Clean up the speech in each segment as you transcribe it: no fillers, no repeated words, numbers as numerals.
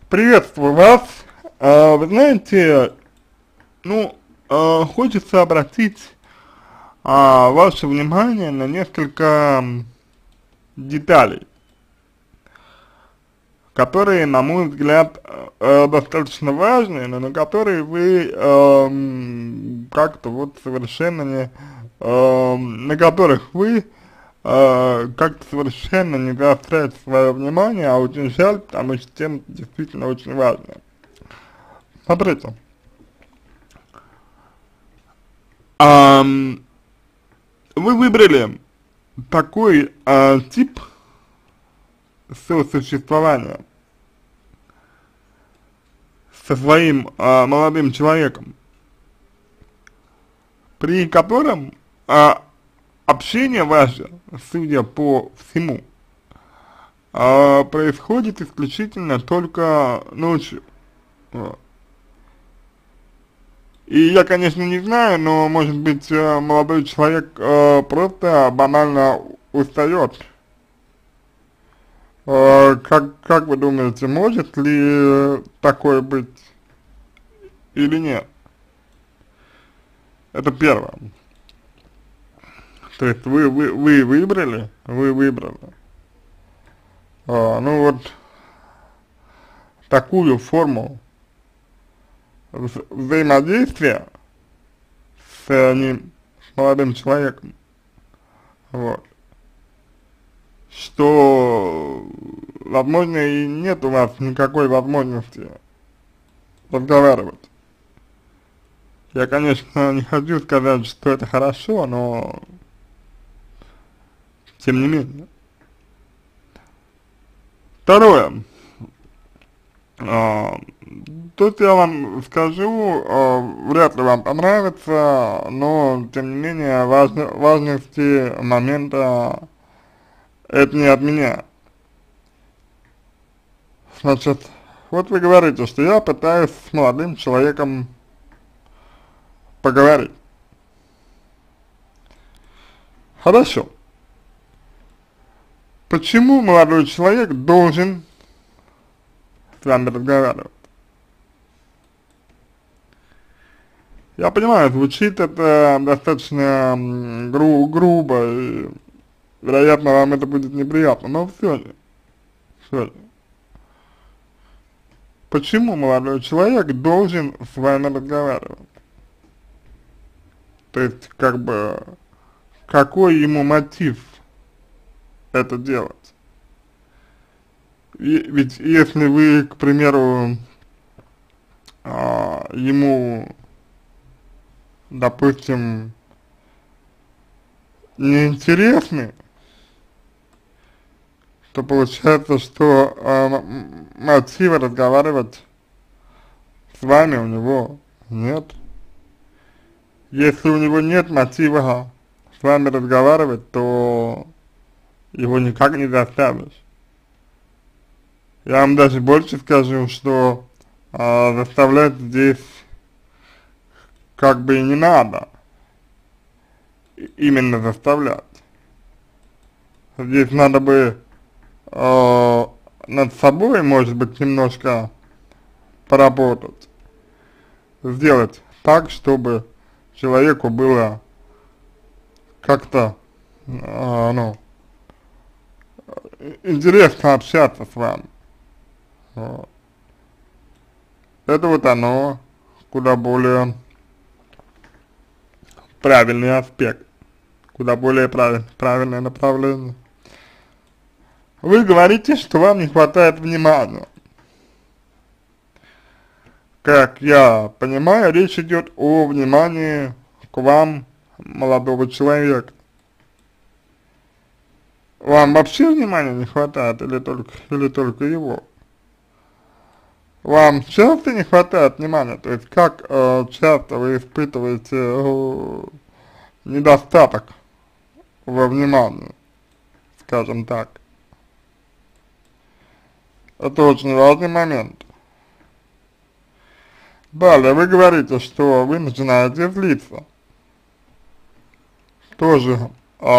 Приветствую вас. Вы знаете, хочется обратить ваше внимание на несколько деталей, которые, на мой взгляд, достаточно важны, но на которые вы как-то вот совершенно не, на которых вы как-то совершенно не заостряете свое внимание, а очень жаль, потому что тема действительно очень важная. Смотрите, ам, вы выбрали такой тип сосуществования со своим молодым человеком, при котором общение ваше, судя по всему, происходит исключительно только ночью. Вот. И я, конечно, не знаю, но, может быть, молодой человек просто банально устает. Как вы думаете, может ли такое быть или нет? Это первое. То есть вы выбрали, ну вот, такую форму взаимодействия с ним, с молодым человеком, вот, что, возможно, и нет у вас никакой возможности разговаривать. Я, конечно, не хочу сказать, что это хорошо, но тем не менее. Второе. Тут я вам скажу, вряд ли вам понравится, но тем не менее важности момента это не от меня. Значит, вот вы говорите, что я пытаюсь с молодым человеком поговорить. Хорошо. Почему молодой человек должен с вами разговаривать? Я понимаю, звучит это достаточно грубо, и, вероятно, вам это будет неприятно, но все же. Почему молодой человек должен с вами разговаривать? То есть, как бы, какой ему мотив это делать? Ведь если вы, к примеру, ему, допустим, неинтересны, то получается, что мотива разговаривать с вами у него нет. Если у него нет мотива с вами разговаривать, то его никак не заставишь. Я вам даже больше скажу, что заставлять здесь как бы и не надо. Именно заставлять. Здесь надо бы над собой, может быть, немножко поработать. Сделать так, чтобы человеку было как-то, интересно общаться с вами. Вот. Это вот оно, куда более правильный аспект, куда более правильное направление. Вы говорите, что вам не хватает внимания. Как я понимаю, речь идет о внимании к вам, молодого человека. Вам вообще внимания не хватает или только его? Вам часто не хватает внимания? То есть как часто вы испытываете недостаток во внимании, скажем так? Это очень важный момент. Далее вы говорите, что вы начинаете злиться. Тоже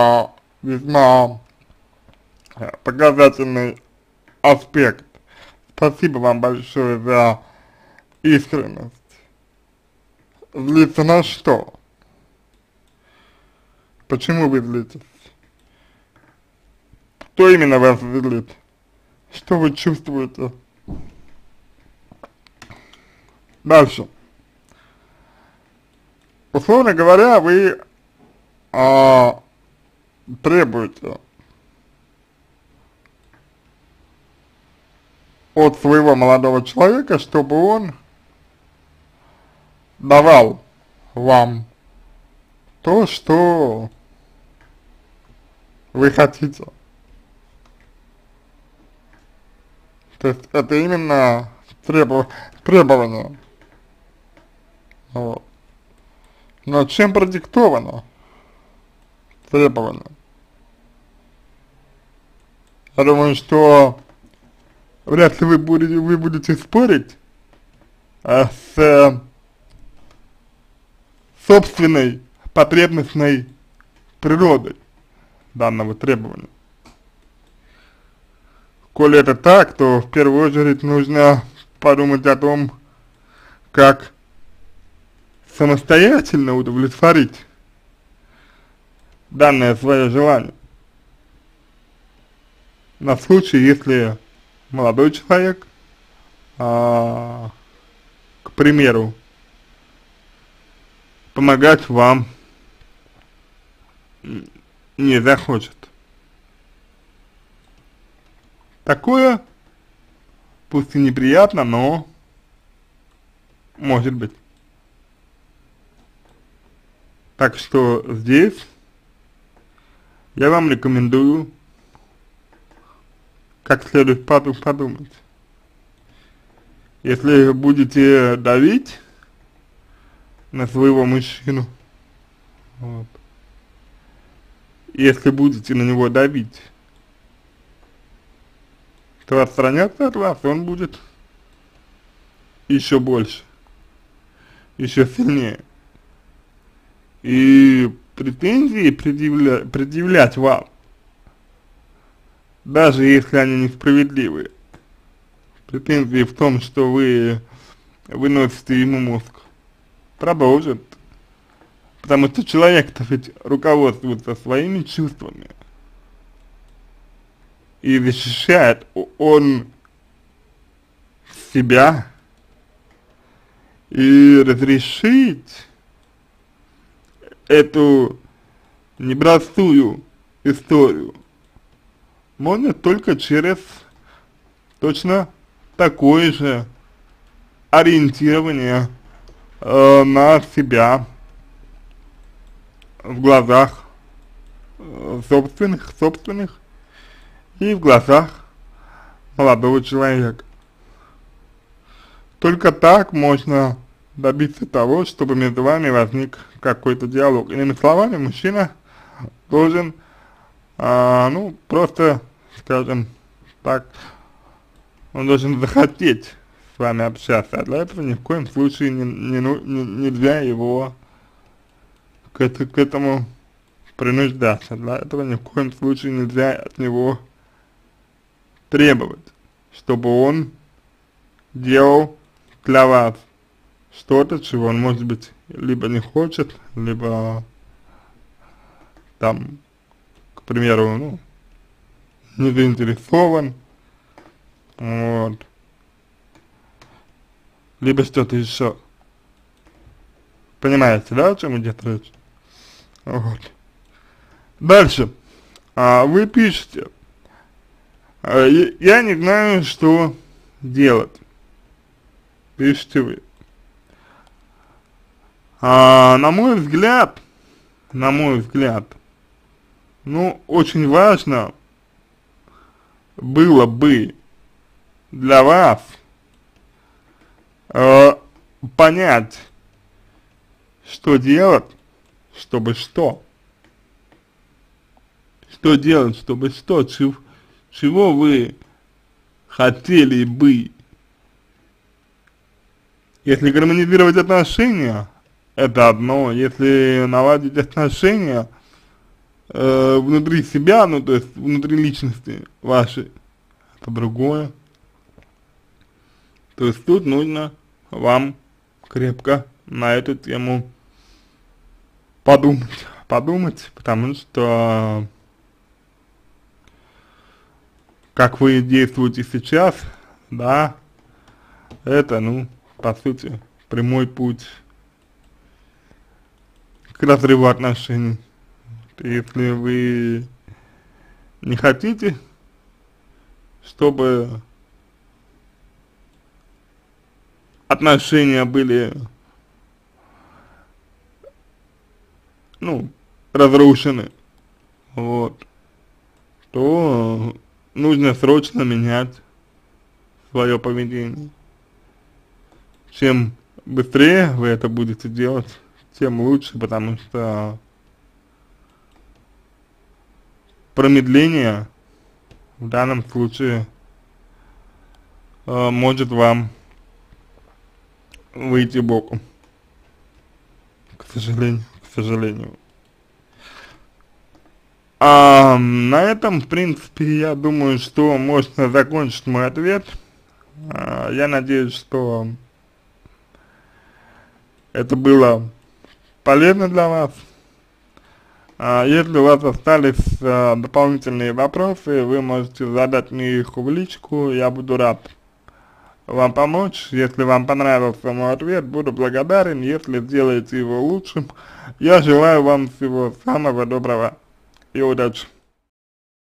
весьма показательный аспект. Спасибо вам большое за искренность. Злиться на что? Почему вы злитесь? Кто именно вас злит? Что вы чувствуете? Дальше. Условно говоря, вы требуете от своего молодого человека, чтобы он давал вам то, что вы хотите. То есть это именно требование. Вот. Но чем продиктовано требование? Я думаю, что вряд ли вы будете спорить с собственной потребностной природой данного требования. Коли это так, то в первую очередь нужно подумать о том, как самостоятельно удовлетворить данное свое желание. На случай, если молодой человек, к примеру, помогать вам не захочет. Такое, пусть и неприятно, но может быть. Так что здесь я вам рекомендую как следует подумать. Если будете давить на своего мужчину, вот, если будете на него давить, то отстраняться от вас он будет еще больше, еще сильнее. И претензии предъявлять вам, даже если они несправедливые, претензии в том, что вы выносите ему мозг, продолжит. Потому что человек-то ведь руководствуется своими чувствами. И защищает он себя. И разрешить эту непростую историю можно только через точно такое же ориентирование на себя в глазах собственных и в глазах молодого человека. Только так можно добиться того, чтобы между вами возник какой-то диалог. Иными словами, мужчина должен, ну, просто, скажем так, он должен захотеть с вами общаться, а для этого ни в коем случае нельзя его к этому принуждаться. Для этого ни в коем случае нельзя от него требовать, чтобы он делал для вас что-то, чего он, может быть, либо не хочет, либо там, к примеру, ну, не заинтересован, вот, либо что-то еще. Понимаете, да, о чем идет речь? Вот. Дальше. Вы пишете, я не знаю, что делать. Пишите вы. На мой взгляд, ну, очень важно было бы для вас понять, что делать, чтобы что. Что делать, чтобы что, чего вы хотели бы. Если гармонизировать отношения, это одно. Если наладить отношения внутри себя, ну то есть внутри личности вашей, это другое. То есть тут нужно вам крепко на эту тему подумать, потому что как вы действуете сейчас, да, это, ну, по сути, прямой путь к разрыву отношений. Если вы не хотите, чтобы отношения были, ну, разрушены, вот, то нужно срочно менять свое поведение. Чем быстрее вы это будете делать, тем лучше, потому что промедление в данном случае может вам выйти боком, к сожалению. На этом, в принципе, я думаю, что можно закончить мой ответ. Я надеюсь, что это было полезно для вас. Если у вас остались дополнительные вопросы, вы можете задать мне их в личку, я буду рад вам помочь. Если вам понравился мой ответ, буду благодарен, если сделаете его лучшим. Я желаю вам всего самого доброго и удачи.